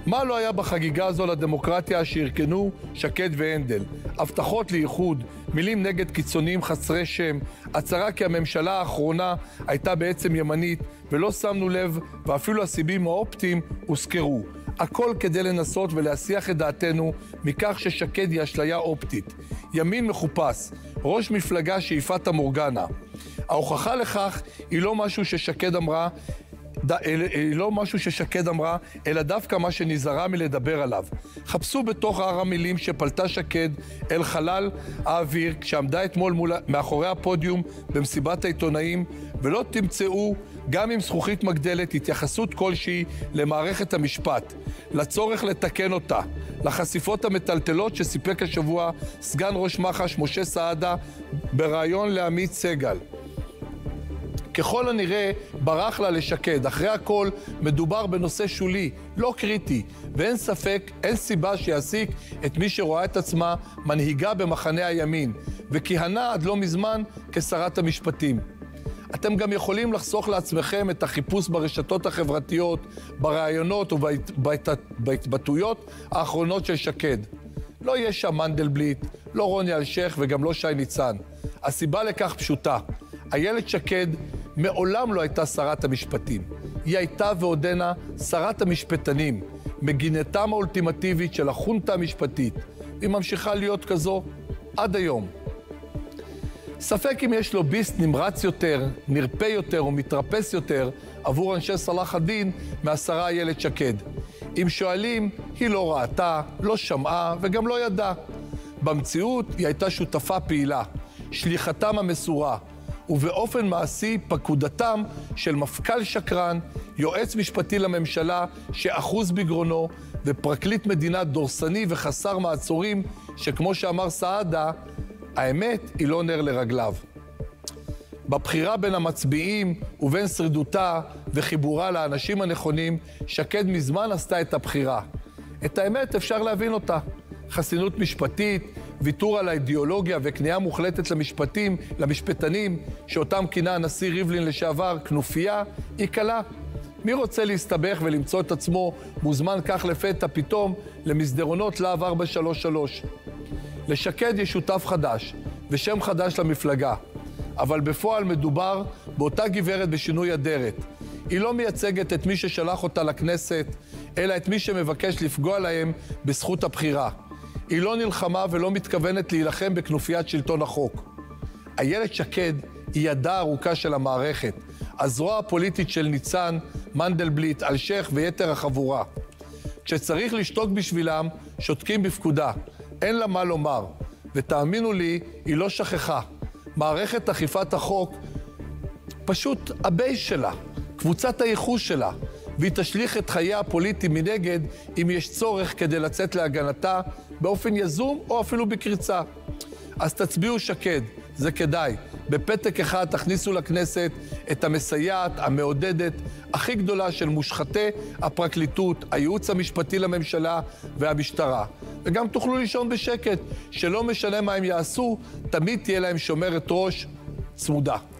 מה לא היה בחגיגה הזו לדמוקרטיה שהרכנו שקד והנדל? הבטחות לאיחוד, מילים נגד קיצוניים חסרי שם, הצהרה כי הממשלה האחרונה הייתה בעצם ימנית ולא שמנו לב, ואפילו הסיבים האופטיים הוזכרו. הכל כדי לנסות ולהסיח את דעתנו מכך ששקד היא אשליה אופטית. ימין מחופש, ראש מפלגה שאיפת המורגנה. ההוכחה לכך היא לא משהו ששקד אמרה, אלא דווקא מה שנזהרה מלדבר עליו. חפשו בתוך הר המילים שפלטה שקד אל חלל האוויר כשעמדה אתמול מאחורי הפודיום במסיבת העיתונאים, ולא תמצאו, גם עם זכוכית מגדלת, התייחסות כלשהי למערכת המשפט, לצורך לתקן אותה, לחשיפות המטלטלות שסיפק השבוע סגן ראש מח"ש משה סעדה בראיון לעמית סגל. ככל הנראה ברח לה לשקד. אחרי הכל מדובר בנושא שולי, לא קריטי, ואין ספק, אין סיבה שיעסיק את מי שרואה את עצמה מנהיגה במחנה הימין, וכיהנה עד לא מזמן כשרת המשפטים. אתם גם יכולים לחסוך לעצמכם את החיפוש ברשתות החברתיות, ברעיונות ובהתבטאויות האחרונות של שקד. לא יהיה שם מנדלבליט, לא רוני אלשיך וגם לא שי ניצן. הסיבה לכך פשוטה. איילת שקד מעולם לא הייתה שרת המשפטים. היא הייתה ועודנה שרת המשפטנים, מגינתם האולטימטיבית של החונטה המשפטית. היא ממשיכה להיות כזו עד היום. ספק אם יש לוביסט נמרץ יותר, נרפה יותר ומתרפס יותר עבור אנשי סלאח א-דין מהשרה איילת שקד. אם שואלים, היא לא ראתה, לא שמעה וגם לא ידעה. במציאות היא הייתה שותפה פעילה, שליחתם המסורה, ובאופן מעשי פקודתם של מפכ"ל שקרן, יועץ משפטי לממשלה שאחוז בגרונו, ופרקליט מדינה דורסני וחסר מעצורים, שכמו שאמר סעדה, האמת היא לא נר לרגליו. בבחירה בין המצביעים ובין שרידותה וחיבורה לאנשים הנכונים, שקד מזמן עשתה את הבחירה. את האמת אפשר להבין אותה. חסינות משפטית, ויתור על האידיאולוגיה וכניעה מוחלטת למשפטנים, שאותם כינה הנשיא ריבלין לשעבר כנופיה, היא קלה. מי רוצה להסתבך ולמצוא את עצמו מוזמן כך לפתע פתאום למסדרונות להב 433? לשקד יש שותף חדש ושם חדש למפלגה, אבל בפועל מדובר באותה גברת בשינוי אדרת. היא לא מייצגת את מי ששלח אותה לכנסת, אלא את מי שמבקש לפגוע להם בזכות הבחירה. היא לא נלחמה ולא מתכוונת להילחם בכנופיית שלטון החוק. איילת שקד היא ידה הארוכה של המערכת, הזרוע הפוליטית של ניצן, מנדלבליט, אלשיך ויתר החבורה. כשצריך לשתוק בשבילם, שותקים בפקודה. אין לה מה לומר, ותאמינו לי, היא לא שכחה. מערכת אכיפת החוק פשוט הבייס שלה, קבוצת הייחוס שלה, והיא תשליך את חייה הפוליטיים מנגד אם יש צורך כדי לצאת להגנתה באופן יזום או אפילו בקריצה. אז תצביעו שקד, זה כדאי. בפתק אחד תכניסו לכנסת את המסייעת, המעודדת, הכי גדולה של מושחתי הפרקליטות, הייעוץ המשפטי לממשלה והמשטרה. וגם תוכלו לישון בשקט, שלא משנה מה הם יעשו, תמיד תהיה להם שומרת ראש צמודה.